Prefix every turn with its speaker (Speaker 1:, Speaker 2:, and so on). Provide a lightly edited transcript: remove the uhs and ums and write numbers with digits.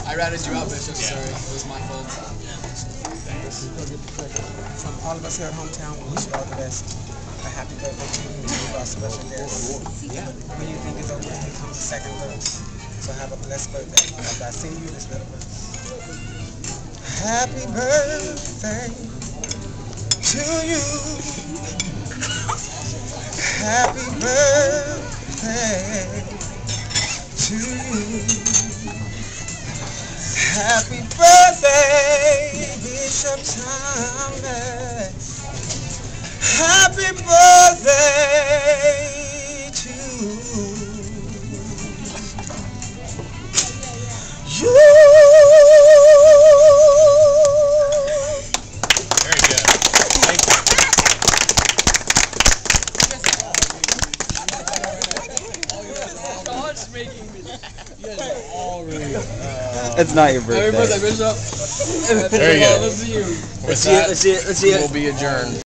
Speaker 1: I ratted you out, Bishop. Sorry, it was my fault.
Speaker 2: From all of us here at Hometown, we wish you all the best. A happy birthday to you and our special guest.
Speaker 1: Yeah.
Speaker 2: When you think it's over, here comes the second verse. So have a blessed birthday. After I sing you this little verse. Happy birthday to you. Happy birthday to you. Happy birthday, Bishop Thomas. Happy birthday to you.
Speaker 3: Very good. Thank you.
Speaker 1: God's making me.
Speaker 4: It's not your birthday.
Speaker 1: Happy birthday, Bishop.
Speaker 3: Very good.
Speaker 1: Let's see you.
Speaker 3: With that, we'll be adjourned.